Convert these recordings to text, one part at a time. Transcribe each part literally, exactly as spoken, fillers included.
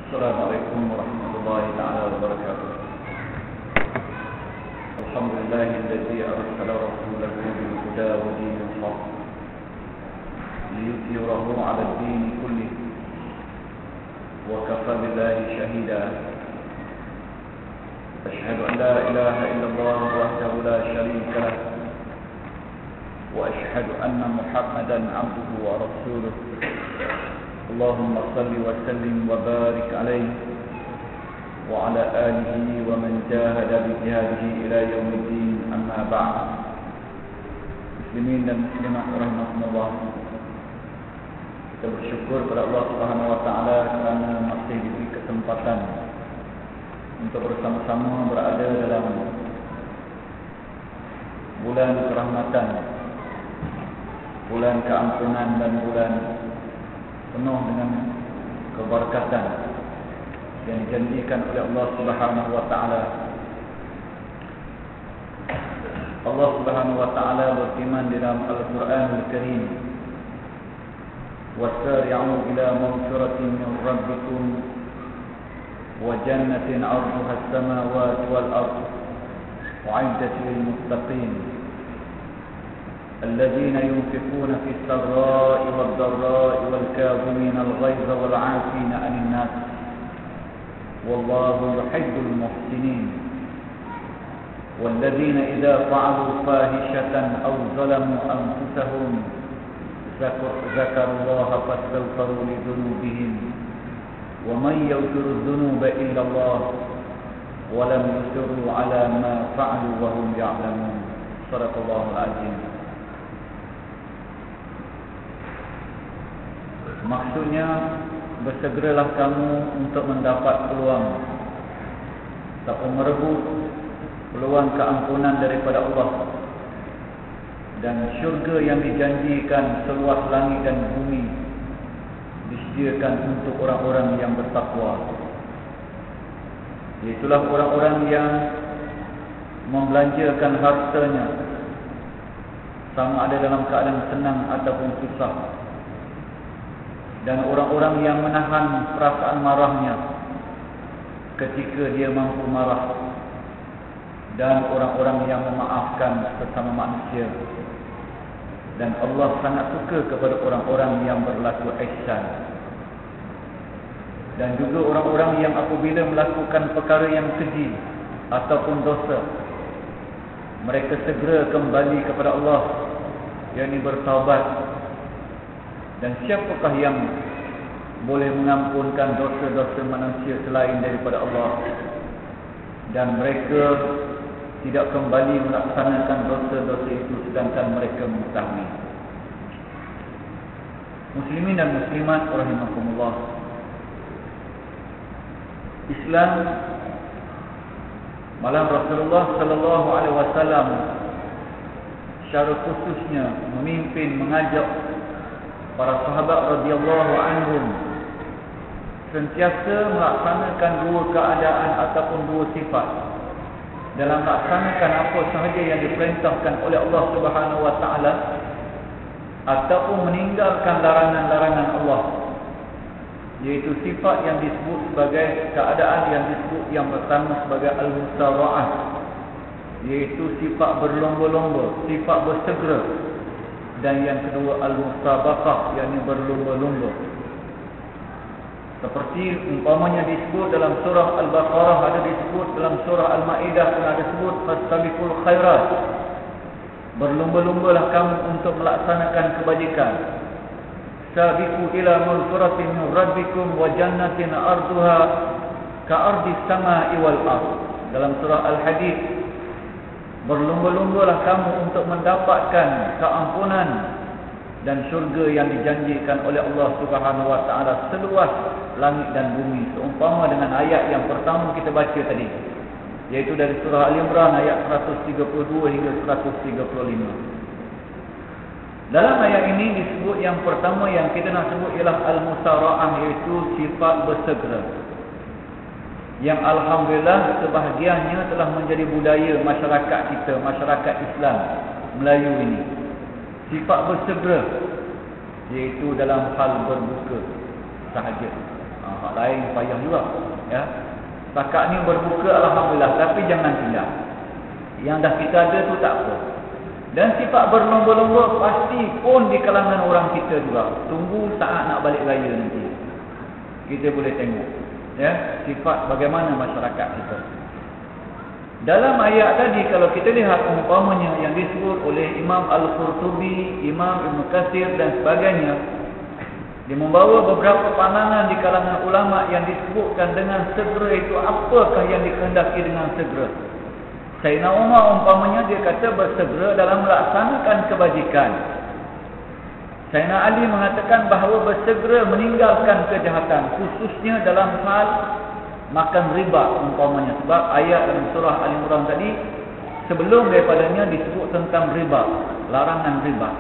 Assalamualaikum warahmatullahi taala wabarakatuh. Alhamdulillahilladzi arsala rasulahu bil huda wa dinil haqq liyudhhirahu 'ala ad-din kullih wa kafa billahi shahida. Asyhadu an la ilaha illallah wahdahu la syarika lah wa asyhadu anna Muhammadan 'abduhu wa rasuluh. Allahumma salli wa sallim wa barik alaihi wa ala alihi wa man jahada bi jihadihi ila yaumiddin, amma ba'd. Muslimin dan muslimat rahimakumullah, kita bersyukur kepada Allah Subhanahu wa taala kerana masih diberi kesempatan untuk bersama-sama berada dalam bulan kerahmatan, bulan keampunan dan bulan penuh dengan keberkatan yang dijanjikan oleh Allah Subhanahu wa taala. Allah Subhanahu wa taala berfirman di dalam Al-Qur'anul Karim, "Wasari'u ila maghfiratin min rabbikum wa jannatin 'arduha as-samawati wal ardh u'iddat lil muttaqin الذين ينفقون في السراء والضراء والكاظمين الغيظ والعافين عن الناس والله يحب المحسنين والذين إذا فعلوا فاحشة أو ظلموا أنفسهم ذكروا الله فاستغفروا لذنوبهم ومن يغفر الذنوب إلا الله ولم يصروا على ما فعلوا وهم يعلمون." صدق الله العظيم. Maksudnya, bersegeralah kamu untuk mendapat peluang ataupun merebut peluang keampunan daripada Allah dan syurga yang dijanjikan seluas langit dan bumi disediakan untuk orang-orang yang bertakwa. Itulah orang-orang yang membelanjakan hartanya sama ada dalam keadaan senang ataupun susah, dan orang-orang yang menahan perasaan marahnya ketika dia mampu marah, dan orang-orang yang memaafkan sesama manusia. Dan Allah sangat suka kepada orang-orang yang berlaku ihsan. Dan juga orang-orang yang apabila melakukan perkara yang keji ataupun dosa, mereka segera kembali kepada Allah, yakni bertaubat. Dan siapakah yang boleh mengampunkan dosa-dosa manusia selain daripada Allah? Dan mereka tidak kembali melaksanakan dosa-dosa itu sedangkan mereka mengetahui. Muslimin dan muslimat rahimakumullah, Islam, malam Rasulullah sallallahu alaihi wasallam secara khususnya memimpin, mengajak para sahabat radhiyallahu anhum sentiasa melaksanakan dua keadaan ataupun dua sifat dalam melaksanakan apa sahaja yang diperintahkan oleh Allah Subhanahu wa taala ataupun meninggalkan larangan-larangan Allah, iaitu sifat yang disebut sebagai keadaan yang disebut yang pertama sebagai al-musara'ah, iaitu sifat berlomba-lomba, sifat bersegera. Dan yang kedua al-musabaqah, yakni berlomba-lomba. Seperti umpamanya disebut dalam surah Al-Baqarah, ada disebut dalam surah Al-Maidah pun ada disebut fastabiqul khairat. Berlomba-lombalah kamu untuk melaksanakan kebajikan. Sabiqu ila maghfiratin min rabbikum wa jannatin arduha ka'ardis samai wal ardh. Dalam surah Al-Hadid, berlomba-lombalah kamu untuk mendapatkan keampunan dan syurga yang dijanjikan oleh Allah Subhanahu wa taala seluas langit dan bumi, seumpama dengan ayat yang pertama kita baca tadi, iaitu dari surah Al-Imran ayat seratus tiga puluh dua hingga seratus tiga puluh lima. Dalam ayat ini disebut yang pertama yang kita nak sebut ialah al-musara'ah, iaitu sifat bersegera, yang alhamdulillah sebahagiannya telah menjadi budaya masyarakat kita, masyarakat Islam Melayu ini. Sifat bersegera, iaitu dalam hal berbuka sahaja. Ha, hak lain payah juga. Ya. Setakat ni berbuka alhamdulillah, tapi jangan tinggal. Yang dah kita ada tu tak apa. Dan sifat berlomba-lomba pasti pun di kalangan orang kita juga. Tunggu saat nak balik raya nanti, kita boleh tengok ya sifat bagaimana masyarakat kita. Dalam ayat tadi kalau kita lihat umpamanya yang disebut oleh Imam Al-Qurtubi, Imam Ibn Katsir dan sebagainya, dia membawa beberapa pandangan di kalangan ulama yang disebutkan dengan segera itu apakah yang dikehendaki dengan segera. Sayyidina Umar umpamanya dia kata bersegera dalam melaksanakan kebajikan. Sayyidina Ali mengatakan bahawa bersegera meninggalkan kejahatan, khususnya dalam hal makan riba umpamanya, sebab ayat dalam surah Al-Imran tadi sebelum daripadanya disebut tentang riba, larangan riba.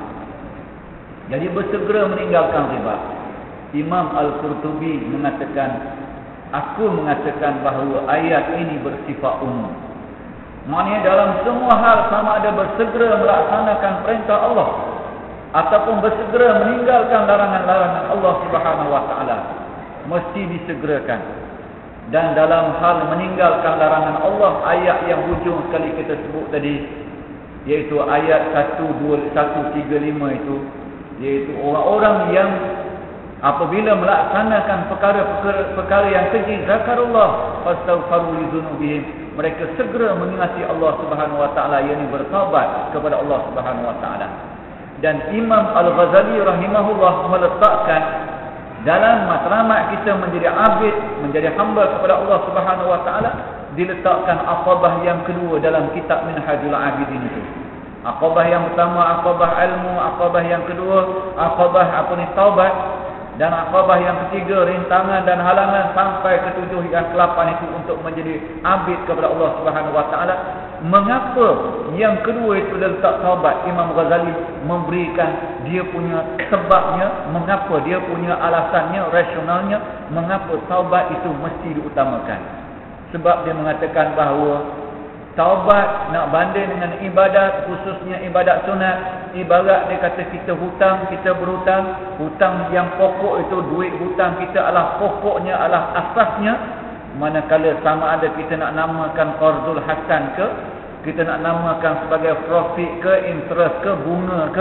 Jadi bersegera meninggalkan riba. Imam Al-Qurtubi mengatakan, aku mengatakan bahawa ayat ini bersifat umum. Maknanya dalam semua hal, sama ada bersegera melaksanakan perintah Allah ataupun bersegera meninggalkan larangan-larangan Allah Subhanahu wa taala, mesti disegerakan. Dan dalam hal meninggalkan larangan Allah, ayat yang hujung sekali kita sebut tadi, iaitu ayat satu tiga lima itu, iaitu orang-orang yang apabila melaksanakan perkara-perkara perkara yang keji, zakarullah fastaghfiru li dzunubihim, mereka segera mengingati Allah Subhanahu wa taala, yakni bertaubat kepada Allah Subhanahu wa taala. Dan Imam Al-Ghazali rahimahullah meletakkan dalam matlamat kita menjadi abid, menjadi hamba kepada Allah Subhanahu wa taala, diletakkan aqabah yang kedua dalam kitab Minhajul Abidin itu. Aqabah yang pertama aqabah ilmu, aqabah yang kedua aqabah apa ni taubat, dan aqabah yang ketiga rintangan dan halangan, sampai ketujuh yang kelapan itu untuk menjadi abid kepada Allah Subhanahu wa taala. Mengapa yang kedua itu letak taubat? Imam Ghazali memberikan dia punya sebabnya, mengapa dia punya alasannya, rasionalnya, mengapa taubat itu mesti diutamakan. Sebab dia mengatakan bahawa taubat nak banding dengan ibadat, khususnya ibadat sunat, ibarat dia kata kita hutang, kita berhutang, hutang yang pokok itu, duit hutang kita adalah pokoknya, adalah asasnya. Manakala sama ada kita nak namakan qardul hasan ke, kita nak namakan sebagai profit ke, interest ke, bunga ke,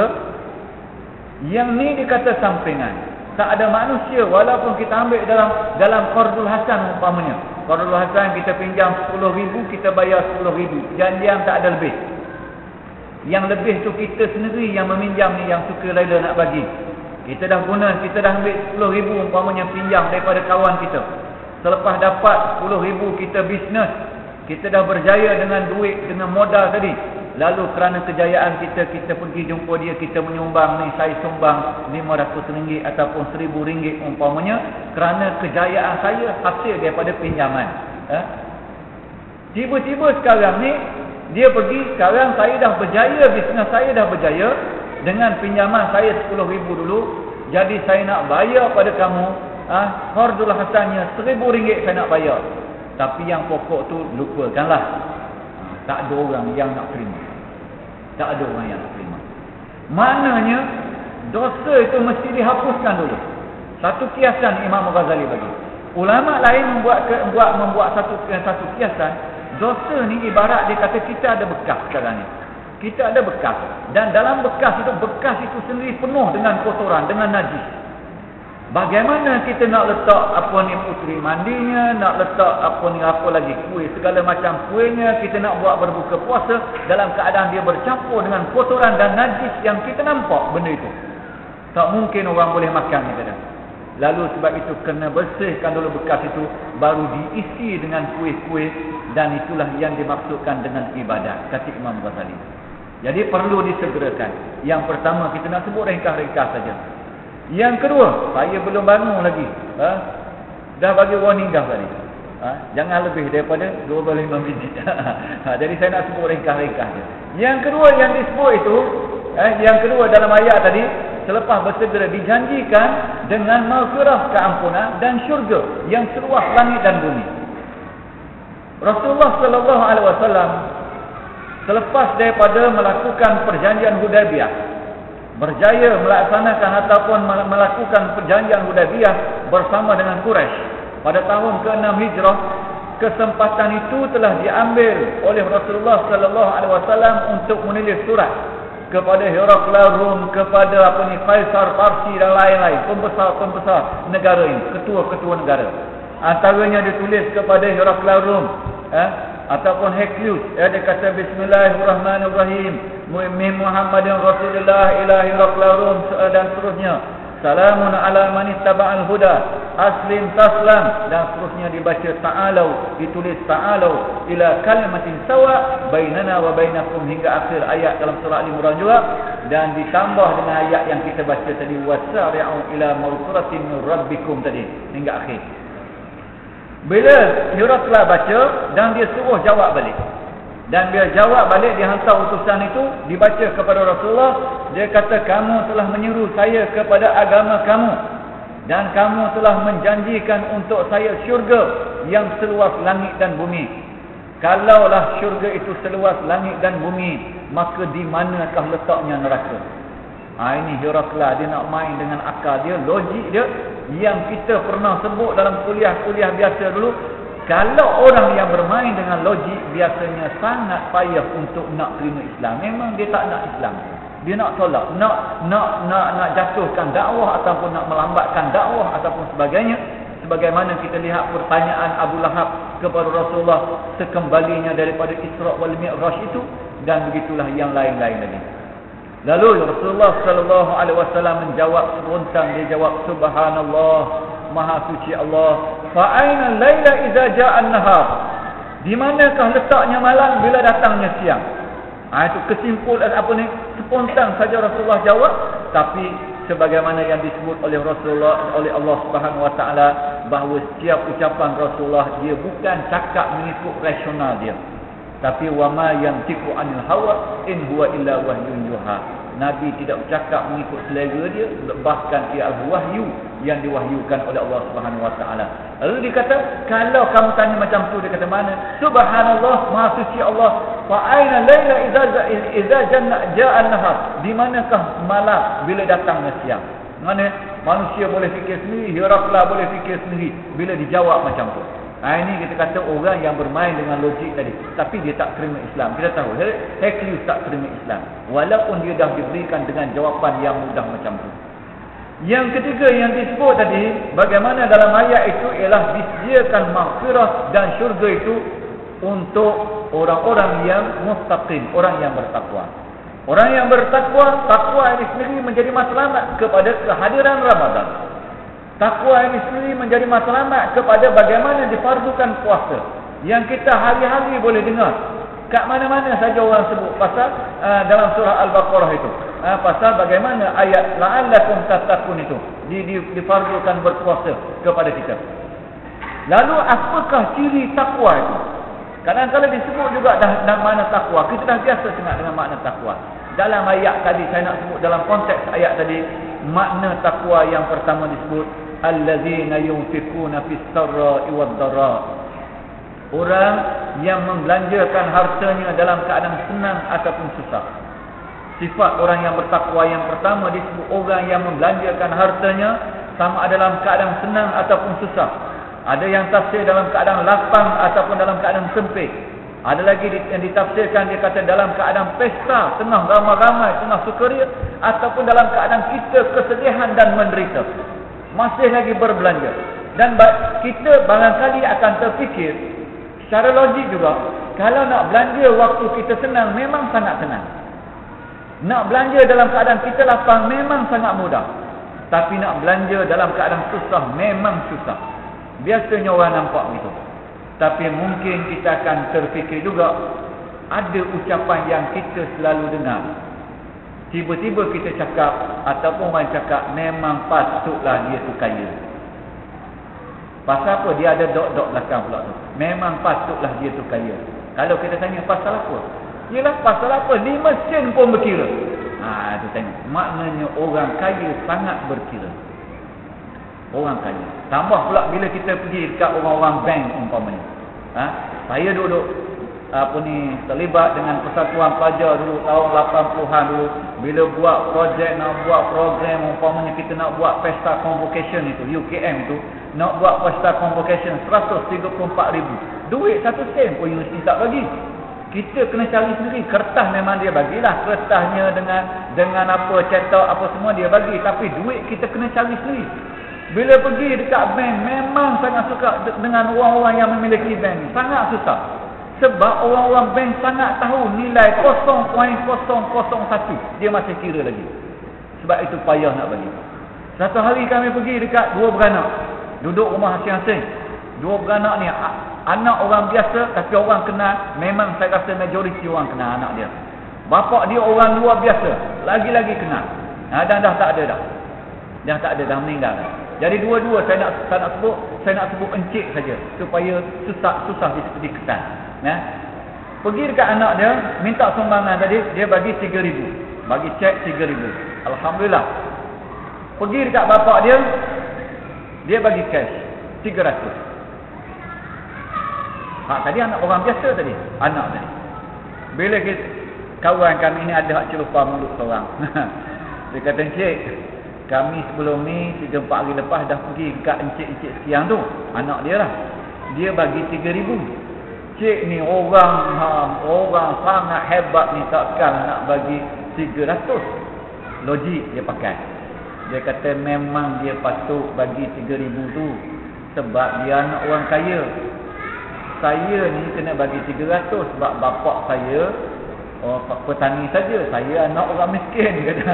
yang ni dikata sampingan. Tak ada manusia, walaupun kita ambil dalam dalam qardul hasan umpamanya, qardul hasan kita pinjam sepuluh ribu, kita bayar sepuluh ribu, janjian tak ada lebih. Yang lebih tu kita sendiri yang meminjam ni, yang suka rela nak bagi. Kita dah guna, kita dah ambil sepuluh ribu umpamanya pinjam daripada kawan kita. Selepas dapat sepuluh ribu kita bisnes, kita dah berjaya dengan duit, dengan modal tadi. Lalu kerana kejayaan kita, kita pergi jumpa dia, kita menyumbang ni, saya sumbang lima ratus ringgit ataupun seribu ringgit umpamanya, kerana kejayaan saya hasil daripada pinjaman. Ha? Tiba-tiba sekarang ni, dia pergi, sekarang saya dah berjaya, bisnes saya dah berjaya, dengan pinjaman saya sepuluh ribu dulu, jadi saya nak bayar pada kamu, Ah, qardul hasannya seribu ringgit saya nak bayar. Tapi yang pokok tu lupakanlah. Ha, tak ada orang yang nak terima. Tak ada orang yang nak terima. Maknanya dosa itu mesti dihapuskan dulu. Satu kiasan Imam Ghazali bagi. Ulama lain membuat membuat membuat satu satu kiasan. Dosa ni ibarat dia kata kita ada bekas sekarang ni. Kita ada bekas, dan dalam bekas itu, bekas itu sendiri penuh dengan kotoran, dengan najis. Bagaimana kita nak letak apa ni puteri mandinya, nak letak apa ni apa lagi kuih, segala macam kuihnya, kita nak buat berbuka puasa dalam keadaan dia bercampur dengan kotoran dan najis yang kita nampak benda itu. Tak mungkin orang boleh makan kita dah. Lalu sebab itu kena bersihkan dulu bekas itu, baru diisi dengan kuih-kuih, dan itulah yang dimaksudkan dengan ibadat, kata Imam Ghazali. Jadi perlu disegerakan. Yang pertama kita nak sebut ringkas-ringkas saja. Yang kedua, saya belum bangun lagi. Ha? Dah bagi warning dah tadi. Ha? Jangan lebih daripada dua puluh lima minit. Ha, jadi saya nak sebut ringkas-ringkas je. Yang kedua yang disebut itu, eh, yang kedua dalam ayat tadi, selepas bersegera dijanjikan dengan maghfirah, keampunan dan syurga yang seluas langit dan bumi. Rasulullah sallallahu alaihi wasallam selepas daripada melakukan perjanjian Hudaybiyah, berjaya melaksanakan ataupun melakukan perjanjian Hudaybiyah bersama dengan Quraisy. pada tahun ke enam Hijrah, kesempatan itu telah diambil oleh Rasulullah sallallahu alaihi wasallam untuk menulis surat kepada Heraklius Rom, kepada apa ni Kaisar Parsi dan lain-lain, pembesar-pembesar negara ini, ketua-ketua negara. Antaranya ditulis kepada Heraklius Rom, eh, ataupun Hercules, eh, dia kata Bismillahirrahmanirrahim, min Muhammadin Rasulullah ila Heraklius Rom dan seterusnya. Salamun ala man ittaba'al huda, aslim taslam, dan seterusnya dibaca ta'alau, ditulis ta'alau ila kalimatin sawa bainana wa bainakum, hingga akhir ayat dalam surah Al-Imran juga, dan ditambah dengan ayat yang kita baca tadi, wasari'u ila maghfiratin min rabbikum tadi, hingga akhir. Bila Heraklius baca dan dia suruh jawab balik, dan dia jawab balik, dia hantar utusan itu, dibaca kepada Rasulullah. Dia kata, kamu telah menyeru saya kepada agama kamu, dan kamu telah menjanjikan untuk saya syurga yang seluas langit dan bumi. Kalaulah syurga itu seluas langit dan bumi, maka di manakah letaknya neraka? Ha, ini Heraklius, dia nak main dengan akal dia, logik dia, yang kita pernah sebut dalam kuliah-kuliah biasa dulu. Kalau orang yang bermain dengan logik, biasanya sangat payah untuk nak terima Islam. Memang dia tak nak Islam. Dia nak tolak, nak nak nak nak jatuhkan dakwah, ataupun nak melambatkan dakwah ataupun sebagainya. Sebagaimana kita lihat pertanyaan Abu Lahab kepada Rasulullah sekembalinya daripada Isra wal Mi'raj itu, dan begitulah yang lain-lain lagi. Lalu Rasulullah sallallahu alaihi wasallam menjawab spontan, dia jawab, subhanallah, maha suci Allah. Fa aina al-laila idza ja'a an-nahar? Di manakah letaknya malam bila datangnya siang? Ha, itu kesimpulan apa ni? Spontan saja Rasulullah jawab, tapi sebagaimana yang disebut oleh Rasulullah, oleh Allah Subhanahu wa taala, bahawa setiap ucapan Rasulullah dia bukan cakap mengikut rasional dia, tapi wama yantiqu anil hawa in huwa illa wahyun yuha. Nabi tidak bercakap mengikut selera dia, bahkan ia adalah wahyu yang diwahyukan oleh Allah Subhanahu wa taala. Lalu dia kata, kalau kamu tanya macam tu, dia kata mana? Subhanallah, maha suci Allah. Fa aina laila idza idza janna ja'a an-nahar? Di manakah malam bila datangnya siang? Mana manusia boleh fikir sendiri, Heraklius boleh fikir sendiri bila dijawab macam tu. Ha, ini kita kata orang yang bermain dengan logik tadi, tapi dia tak terima Islam. Kita tahu Hercules tak terima Islam, walaupun dia dah diberikan dengan jawapan yang mudah macam tu. Yang ketiga yang disebut tadi, bagaimana dalam ayat itu ialah disediakan maghfirah dan syurga itu untuk orang-orang yang mustaqim, orang yang bertakwa. Orang yang bertakwa, takwa ini sendiri menjadi matlamat kepada kehadiran Ramadan. Takwa ini sendiri menjadi matlamat kepada bagaimana difardukan puasa, yang kita hari-hari boleh dengar. Kat mana-mana saja orang sebut pasal uh, dalam surah Al-Baqarah itu. Uh, pasal bagaimana ayat la'allakum tattaqun itu di, di, difardukan berpuasa kepada kita. Lalu apakah ciri takwa itu? Kadang-kadang disebut juga dah, dah makna takwa. Kita dah biasa dengar dengan makna takwa. Dalam ayat tadi, saya nak sebut dalam konteks ayat tadi, makna takwa yang pertama disebut allazina yunfikuna fis sarra'i wad dharra. Orang yang membelanjakan hartanya dalam keadaan senang ataupun susah. Sifat orang yang bertakwa yang pertama disebut orang yang membelanjakan hartanya sama ada dalam keadaan senang ataupun susah. Ada yang tafsir dalam keadaan lapang ataupun dalam keadaan sempit. Ada lagi yang ditafsirkan, dia kata dalam keadaan pesta, tengah ramai-ramai, tengah sukaria, ataupun dalam keadaan kita kesedihan dan menderita, masih lagi berbelanja. Dan kita barangkali akan terfikir secara logik juga, kalau nak belanja waktu kita senang memang sangat senang, nak belanja dalam keadaan kita lapang memang sangat mudah, tapi nak belanja dalam keadaan susah memang susah. Biasanya orang nampak begitu. Tapi mungkin kita akan terfikir juga, ada ucapan yang kita selalu dengar, tiba-tiba kita cakap, ataupun orang cakap, memang patutlah dia tu kaya. Pasal apa? Dia ada dot-dot belakang pula tu. Memang patutlah dia tu kaya. Kalau kita tanya pasal apa? Yelah pasal apa? Ni mesin pun berkira. Ha, tu tanya. Maknanya orang kaya sangat berkira. Orang kaya. Tambah pula bila kita pergi dekat orang-orang bank umpamanya. Ha? Saya duduk apa ni terlibat dengan Persatuan Pelajar dulu tahun lapan puluhan dulu, bila buat projek, nak buat program umpamanya kita nak buat pesta convocation itu U K M itu, nak buat postal convocation seratus tiga puluh empat ribu. Duit satu sen pun universiti tak bagi. Kita kena cari sendiri. Kertas memang dia bagilah. Kertasnya dengan dengan apa, cetak apa semua dia bagi. Tapi duit kita kena cari sendiri. Bila pergi dekat bank, memang sangat suka dengan orang-orang yang memiliki bank ni. Sangat susah. Sebab orang-orang bank sangat tahu nilai kosong perpuluhan kosong kosong satu. Dia masih kira lagi. Sebab itu payah nak bagi. Satu hari kami pergi dekat dua beranak. Duduk rumah masing-masing. Dua beranak ni anak orang biasa, tapi orang kenal. Memang saya rasa majoriti orang kenal anak dia. Bapak dia orang luar biasa. Lagi-lagi kenal. Ha, dan dah tak ada dah. Dah tak ada, dah meninggal. Jadi dua-dua saya nak saya nak sebut, saya nak sebut encik saja supaya susah susah dikesan. Ya. Pergi dekat anak dia, minta sumbangan tadi, dia bagi tiga ribu. Bagi cek tiga ribu. Alhamdulillah. Pergi dekat bapak dia, dia bagi cash tiga ratus. Ha, tadi anak orang biasa tadi, anak tadi. Bila kita, kawan kami ni ada hak celupa mulut seorang. Dia kata, encik, kami sebelum ni tiga empat hari lepas dah pergi dekat encik-encik sekian tu, anak dia lah. Dia bagi tiga ribu. Cik ni orang ha, orang sangat hebat ni, takkan nak bagi tiga ratus. Logik dia pakai. Dia kata memang dia patut bagi tiga ribu tu sebab dia anak orang kaya. Saya ni kena bagi tiga ratus sebab bapak saya oh, petani saja. Saya anak orang miskin, kata.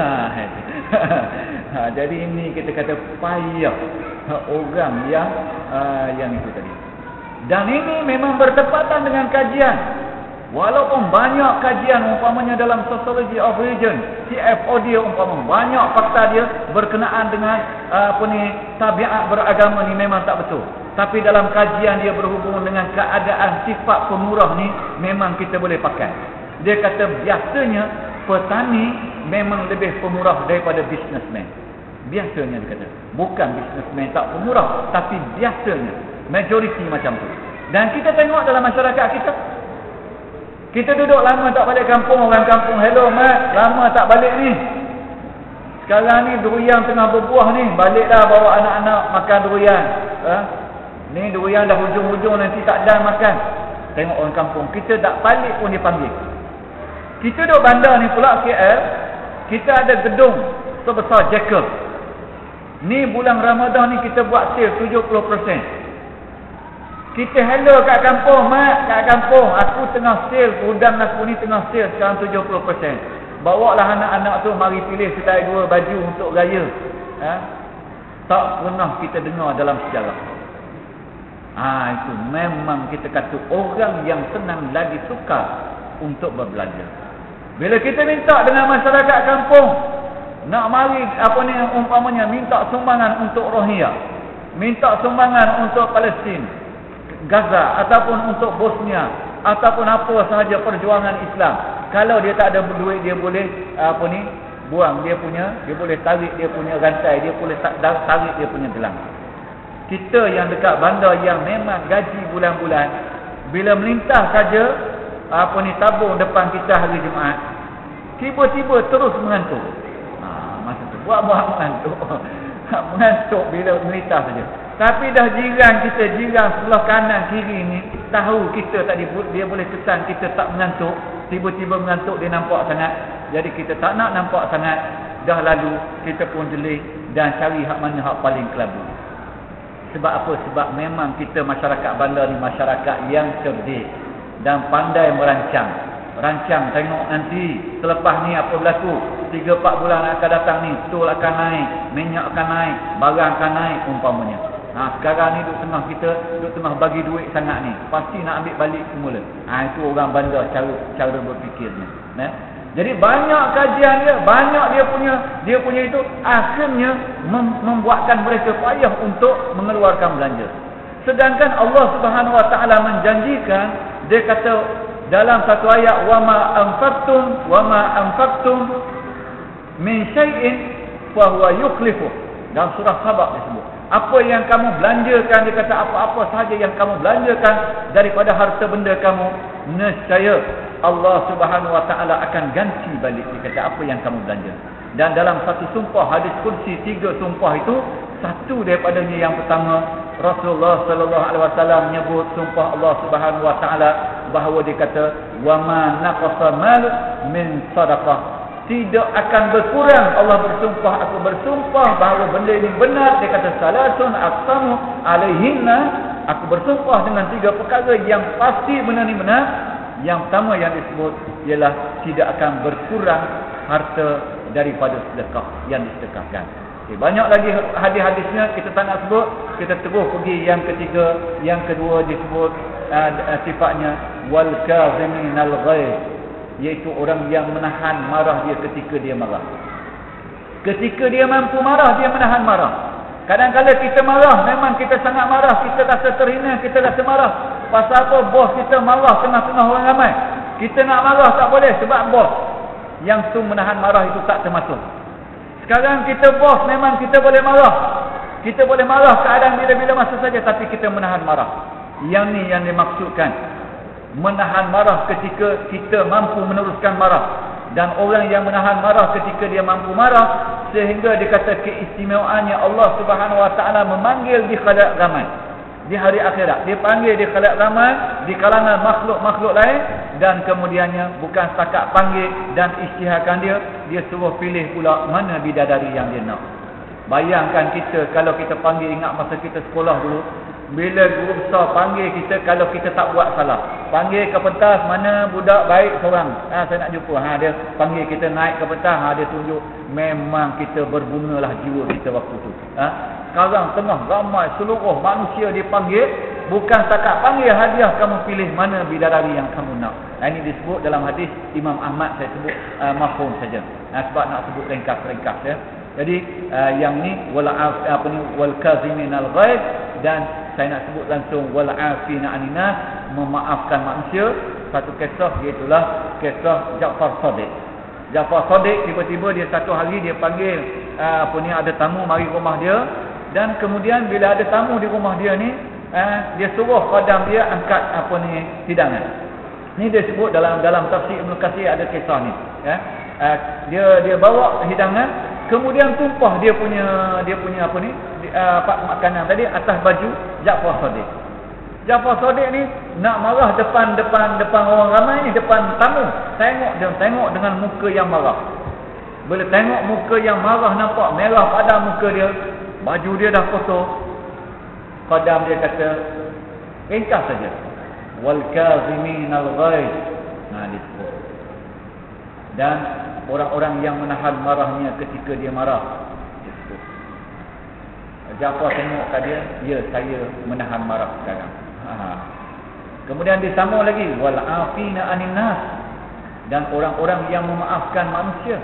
Ha, jadi ini kita kata payah orang yang uh, yang itu tadi. Dan ini memang bertepatan dengan kajian. Walaupun banyak kajian umpamanya dalam Sociology of Religion, C F O dia umpamanya banyak fakta dia berkenaan dengan uh, apa ni tabiat beragama ni memang tak betul. Tapi dalam kajian dia berhubung dengan keadaan sifat pemurah ni memang kita boleh pakai. Dia kata biasanya petani memang lebih pemurah daripada businessman. Biasanya dia kata. Bukan businessman tak pemurah, tapi biasanya majoriti macam tu. Dan kita tengok dalam masyarakat kita, kita duduk lama tak balik kampung, orang kampung, hello mat, lama tak balik ni. Sekarang ni durian tengah berbuah ni, balik dah bawa anak-anak makan durian. Ha? Ni durian dah hujung-hujung nanti tak ada makan. Tengok orang kampung, kita tak balik pun dia panggil. Kita duduk bandar ni pula K L, kita ada gedung sebesar Jacob. Ni bulan Ramadan ni kita buat sale tujuh puluh peratus. Kita hello kat kampung, mat, kat kampung. Aku tengah sale, udang aku ni tengah sale sekarang tujuh puluh peratus. Bawa lah anak-anak tu, mari pilih setai dua baju untuk raya. Ha? Tak pernah kita dengar dalam sejarah. Ah, itu memang kita kata orang yang senang lagi suka untuk berbelanja. Bila kita minta dengan masyarakat kampung, nak mari apa ni umpamanya minta sumbangan untuk Rohingya, minta sumbangan untuk Palestin, Gaza ataupun untuk Bosnia ataupun apa sahaja perjuangan Islam. Kalau dia tak ada duit, dia boleh apa ni buang dia punya, dia boleh tarik dia punya rantai, dia boleh tarik dia punya gelang. Kita yang dekat bandar yang memang gaji bulan-bulan, bila melintas saja apa ni tabung depan kita hari Jumaat, tiba-tiba terus mengantuk. Ha, masa tu buat-buat mengantuk. Mengantuk bila melintas saja. Tapi dah jiran kita, jiran sebelah kanan kiri ni tahu kita tadi dia boleh kesan kita tak mengantuk, tiba-tiba mengantuk, dia nampak sangat. Jadi kita tak nak nampak sangat, dah lalu kita pun jeli dan cari hak mana hak paling kelabu. Sebab apa? Sebab memang kita masyarakat bandar ni masyarakat yang cerdik dan pandai merancang. Rancang tengok nanti selepas ni apa berlaku, tiga empat bulan akan datang ni, tol akan naik, minyak akan naik, barang akan naik umpamanya. Ha, sekarang ni duk tengah kita duk tengah bagi duit sangat ni, pasti nak ambil balik semula. Ha, itu orang bandar cara cara berfikirnya. Nah, jadi banyak kajian dia, banyak dia punya dia punya itu akhirnya mem membuatkan mereka payah untuk mengeluarkan belanja. Sedangkan Allah Subhanahu Wa Taala menjanjikan, dia kata dalam satu ayat, wa ma anfaqtum wa ma anfaqtum min syai'in fa huwa yukhlifu. Dalam surah Sabah disebut, apa yang kamu belanjakan, dia kata apa-apa sahaja yang kamu belanjakan daripada harta benda kamu, nescaya Allah Subhanahu Wa Taala akan ganti balik, dia kata apa yang kamu belanja. Dan dalam satu sumpah hadis kursi, tiga sumpah itu, satu daripadanya yang pertama, Rasulullah sallallahu alaihi wasallam menyebut sumpah Allah Subhanahu wa taala bahawa dia kata wa ma naqasa mal min sadaqah. Tidak akan berkurang. Allah bersumpah, aku bersumpah bahawa benda ini benar. Dia kata salasun aqsamu alaihinna, aku bersumpah dengan tiga perkara yang pasti benda ini benar. Yang pertama yang disebut ialah tidak akan berkurang harta daripada sedekah yang disedekahkan. Okay, banyak lagi hadis-hadisnya kita tak nak sebut. Kita terus pergi yang ketiga. Yang kedua disebut uh, sifatnya wal kaziminal ghaidh, iaitu orang yang menahan marah dia ketika dia marah. Ketika dia mampu marah, dia menahan marah. Kadang-kadang kita marah, memang kita sangat marah, kita rasa terhina, kita rasa marah. Pasal apa? Bos kita marah tengah-tengah orang ramai. Kita nak marah tak boleh sebab bos. Yang tu menahan marah itu tak termasuk. Sekarang kita bos, memang kita boleh marah. Kita boleh marah keadaan bila-bila masa saja, tapi kita menahan marah. Yang ni yang dimaksudkan. Menahan marah ketika kita mampu meneruskan marah. Dan orang yang menahan marah ketika dia mampu marah, sehingga dia kata keistimewaannya Allah Subhanahu wa taala memanggil di khalayak ramai di hari akhirat. Dia panggil di khalayak ramai di kalangan makhluk-makhluk lain, dan kemudiannya bukan setakat panggil dan isytiharkan dia, dia suruh pilih pula mana bidadari yang dia nak. Bayangkan kita kalau kita panggil, ingat masa kita sekolah dulu, bila guru besar panggil kita kalau kita tak buat salah, panggil ke pentas, mana budak baik seorang, ha, saya nak jumpa, ha, dia panggil kita naik ke pentas, ha, dia tunjuk, memang kita berbungalah jiwa kita waktu tu. Ha. Sekarang tengah ramai seluruh manusia dipanggil, bukan setakat panggil hadiah, kamu pilih mana bidadari yang kamu nak. Ha, ini disebut dalam hadis Imam Ahmad, saya sebut uh, mafhum saja, ha, sebab nak sebut ringkas-ringkas ya. Jadi uh, yang ni wal apa ni wal kaziminal ghaib, dan saya nak sebut langsung wal afina aninas, memaafkan manusia. Satu kisah, iaitulah kisah Ja'far Shadiq. Ja'far Shadiq tiba-tiba dia satu hari dia panggil uh, apa ni ada tamu mari rumah dia, dan kemudian bila ada tamu di rumah dia ni, uh, dia suruh khadam dia angkat apa ni hidangan. Ni dia sebut dalam dalam tafsir Ibnu Katsir ada kisah ni ya. Uh, dia dia bawa hidangan, kemudian tumpah dia punya dia punya apa ni uh, makanan tadi atas baju Ja'far Shadiq. Ja'far Shadiq ni nak marah depan depan depan orang ramai ni, depan tamu. Tengok dia tengok dengan muka yang marah. Bila tengok muka yang marah, nampak merah pada muka dia, baju dia dah kotor. Qadam dia kata ringkas saja, wal kaziminal ghaidh. Nah, disebut. Dan orang-orang yang menahan marahnya ketika dia marah. Ja'far tengok kat dia, ya saya menahan marah sekarang. Ha. Kemudian disambung lagi wal afina anin nas, dan orang-orang yang memaafkan manusia.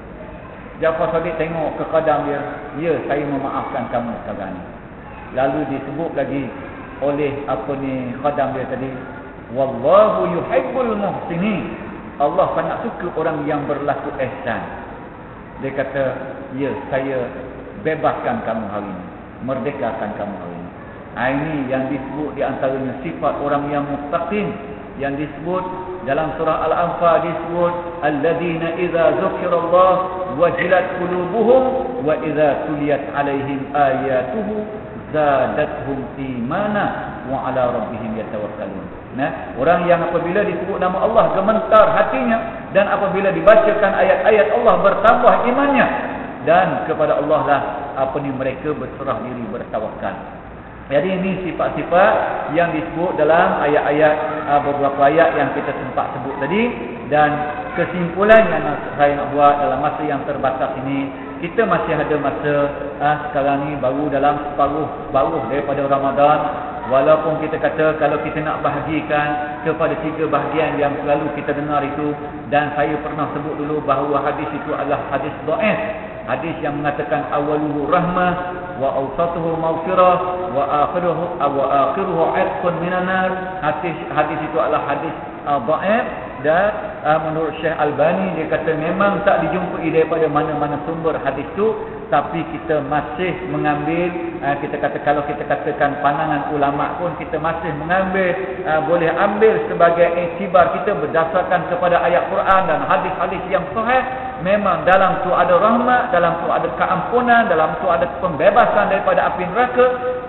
Ja'far Shadiq tengok ke qadam dia, ya saya memaafkan kamu sekarang ni. Lalu disebut lagi oleh apa ni qadam dia tadi, wallahu yuhibbul muhsinin. Allah sangat suka orang yang berlaku ihsan. Dia kata, ya saya bebaskan kamu hari ini, merdekakan kamu hari ini. Ini yang disebut di antaranya sifat orang yang muttaqin, yang disebut dalam surah Al-Anfal, disebut alladzina idza dzukirallah wajilat qulubuhum wa idza tuliyat alaihim ayatuhu zadatuhum imana wa ala rabbihim yatawakkalun. Nah, orang yang apabila disebut nama Allah gemetar hatinya, dan apabila dibacakan ayat-ayat Allah bertambah imannya, dan kepada Allah lah apa ni mereka berserah diri, bertawakal. Jadi ini sifat-sifat yang disebut dalam ayat-ayat uh, beberapa ayat yang kita sempat sebut tadi. Dan kesimpulan yang saya nak buat dalam masa yang terbatas ini, kita masih ada masa uh, sekarang ni baru dalam separuh baru daripada Ramadan. Walaupun kita kata kalau kita nak bahagikan kepada tiga bahagian yang selalu kita dengar itu, dan saya pernah sebut dulu bahawa hadis itu adalah hadis dhaif. Hadis yang mengatakan awaluhu rahmah wa awsatuhu maghfirah wa akhiruhu wa akhiruhu 'atqun minan nar. Hadis hadis itu adalah hadis uh, dhaif, dan uh, menurut Syekh Albani dia kata memang tak dijumpai daripada mana-mana sumber hadis itu, tapi kita masih mengambil uh, kita kata kalau kita katakan pandangan ulama pun kita masih mengambil uh, boleh ambil sebagai iktibar kita berdasarkan kepada ayat Quran dan hadis-hadis yang sahih. Memang dalam tu ada rahmat, dalam tu ada keampunan, dalam tu ada pembebasan daripada api neraka.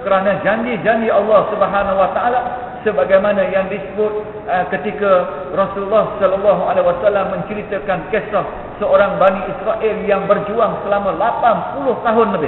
kerana janji-janji Allah Subhanahu Wa Taala sebagaimana yang disebut uh, ketika Rasulullah sallallahu alaihi wasallam menceritakan kisah seorang Bani Israel yang berjuang selama lapan puluh tahun lebih.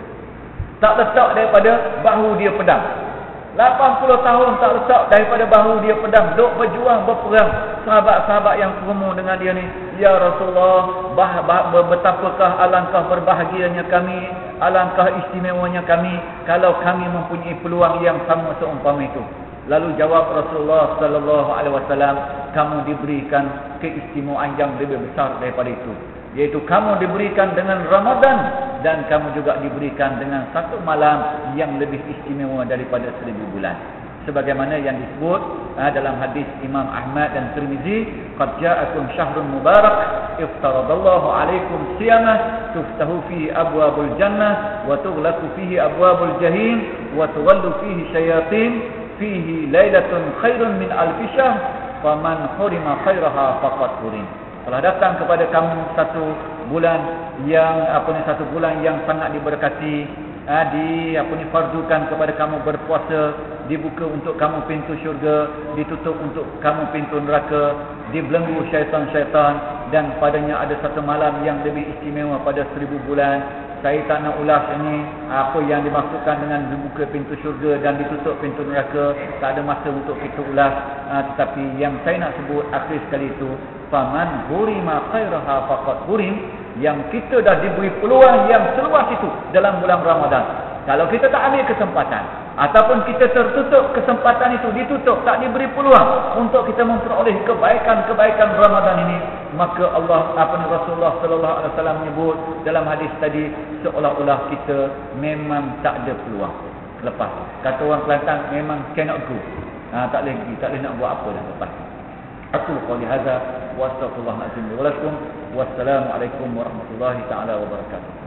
Tak letak daripada bahu dia pedang. lapan puluh tahun tak letak daripada bahu dia pedang. Duk berjuang, berperang. Sahabat-sahabat yang bertemu dengan dia ni, ya Rasulullah, bah, bah, betapakah alangkah berbahagianya kami, alangkah istimewanya kami kalau kami mempunyai peluang yang sama seumpama itu. Lalu jawab Rasulullah sallallahu alaihi wasallam, kamu diberikan keistimewaan yang lebih besar daripada itu, iaitu kamu diberikan dengan Ramadan dan kamu juga diberikan dengan satu malam yang lebih istimewa daripada seribu bulan. Sebagaimana yang disebut uh, dalam hadis Imam Ahmad dan Tirmizi, qad ja'akum syahrun mubarak iftaradallahu alaikum siyamah tuftahu fihi abwabul jannah wa tughlaqu fihi abwabul jahim wa tughallu fihi syayatin fihi lailatun khairun min alfi syahr faman hurima khairaha faqad hurim. Telah datang kepada kamu satu bulan yang apa ni satu bulan yang sangat diberkati, ha, di apa ni fardukan kepada kamu berpuasa, dibuka untuk kamu pintu syurga, ditutup untuk kamu pintu neraka, dibelenggu syaitan-syaitan, dan padanya ada satu malam yang lebih istimewa pada seribu bulan. Saya tak nak ulas ini apa yang dimaksudkan dengan dibuka pintu syurga dan ditutup pintu neraka. Tak ada masa untuk kita ulas, ha, tetapi yang saya nak sebut akhir sekali itu, faman hurima khairaha faqad hurim, yang kita dah diberi peluang yang seluas itu dalam bulan Ramadan. Kalau kita tak ambil kesempatan ataupun kita tertutup kesempatan itu, ditutup, tak diberi peluang untuk kita memperoleh kebaikan-kebaikan Ramadan ini, maka Allah apa ni Rasulullah sallallahu alaihi wasallam menyebut dalam hadis tadi seolah-olah kita memang tak ada peluang. Lepas kata orang Kelantan memang cannot go. Ha, tak boleh pergi, tak boleh nak buat apa dah lepas. Aku qouli hadza wa astaghfirullahalazim wa lakum. Wassalamualaikum warahmatullahi taala wabarakatuh.